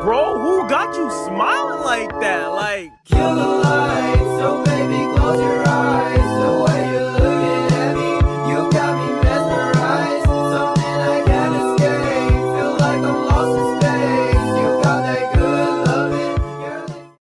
bro, who got you smiling like that? Like, Kill the light.